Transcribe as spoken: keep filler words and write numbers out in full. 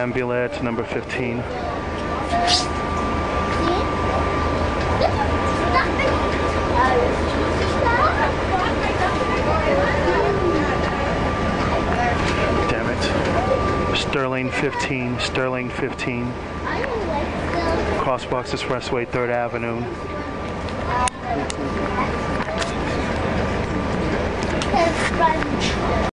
Ambulance number fifteen. Damn it. Sterling fifteen, Sterling fifteen. Crossbox Expressway, third Avenue.